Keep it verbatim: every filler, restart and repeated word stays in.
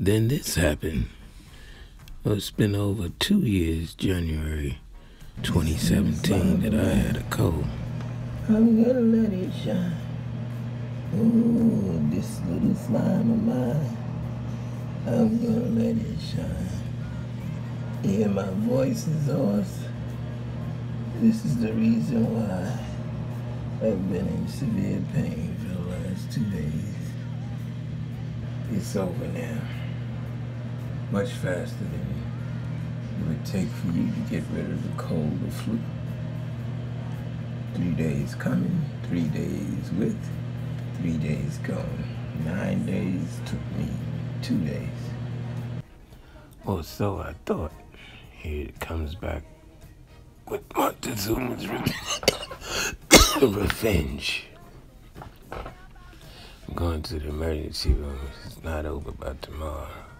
Then this happened. It's been over two years, January twenty seventeen, that I had a cold. I'm gonna let it shine. Ooh, this little slime of mine. I'm gonna let it shine. Yeah, my voice is hoarse. This is the reason why I've been in severe pain for the last two days. It's over now. Much faster than it would take for you to get rid of the cold or flu. Three days coming, three days with, three days gone. Nine days took me two days. Or so I thought. Here it comes back with Montezuma's re- revenge. I'm going to the emergency room. It's not over by tomorrow.